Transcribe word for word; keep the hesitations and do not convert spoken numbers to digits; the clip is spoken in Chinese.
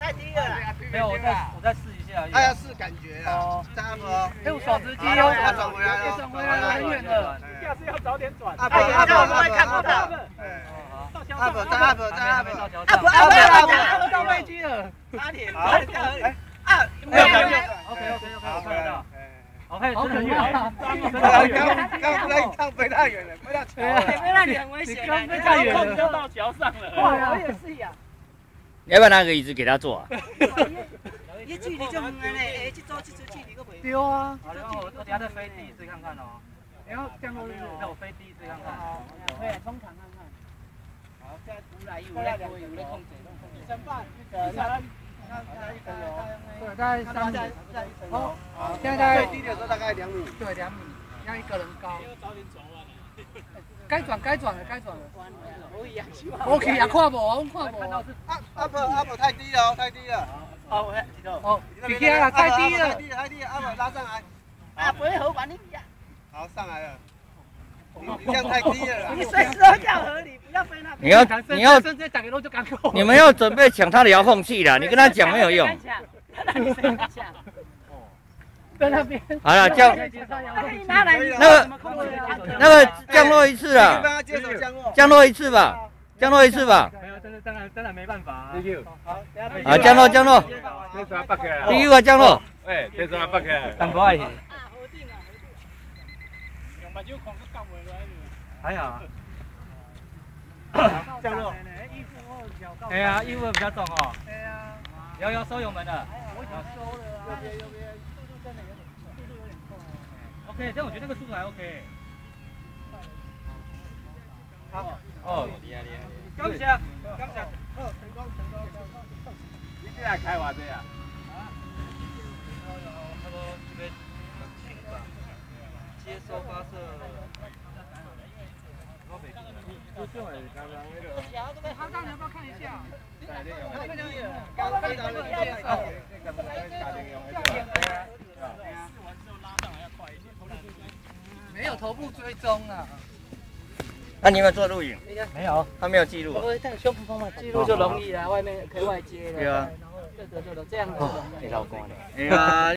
太低了啦。 没有，我再我再试一下。 他要试感觉啊。再按摩。 哎，我手直接哦，他转回来了， 转回来了，很远了。 下次要早点转。 阿伯阿伯阿伯看不到。 阿伯再阿伯再阿伯。 阿伯阿伯阿伯阿伯到飞机了。 差点，差点掉河里。啊， 没有感觉。OK OK OK， 我看得到。OK， 真的很远啊！ 刚刚刚刚飞太远了，飞到桥了。 飞那里很危险， 刚飞太远了， 要到桥上了。 哇，我也是呀。 你要不要拿个椅子给他坐啊？ 伊距离就远嘞，哎，这走这走距离个袂。 丢啊！好，然后我我等下再飞第一次看看哦。你要降落日，那我飞第一次看看。 可以通常看看。好，现在出来有在有有在控制。一层半，一层。 对，大概三米。哦，现在大概最低的时候大概两米。 对，两米，要一个人高。该转该转了，该转了。我去啊，看无，我看无。 阿阿伯阿伯太低了哦，太低了。 哦， 哦，比起来太低了， 太低了，太低了，阿伯拉上来。 啊，不会好把你呀。 好，上来了。你这样太低了。 你随时都掉河里，不要飞那边。 你要你要直接打给路就赶过。 你们要准备抢他的遥控器了，你跟他讲没有用。 在那边。 好了，降。那个那个降落一次了。降落一次吧，降落一次吧。 没有，真的当然当然没办法。 好， 好，降落降落。第一个降落。 哎，这是阿伯个。 等不爱。 还好。 降落。哎呀，衣服比较重哦。对呀。要要收油门的。我已经收了啊。右边右边，速度真的有点，速度有点快。OK， 这样我觉得那个速度还 OK。好。哦，厉害厉害。刚下，刚下。哦，成功成功成功。你这来开偌济啊？啊？有有，差不多这边接收发射。就这样，刚刚那个。他刚才要不要看一下？刚刚非常的厉害。没有头部追踪啊。 那你有没有做录影？ 没有， 他没有记录。 我这样胸部方面记录就容易了，外面可以外接了。 对啊。 然后这个就这样子。 你老公的。哎呀。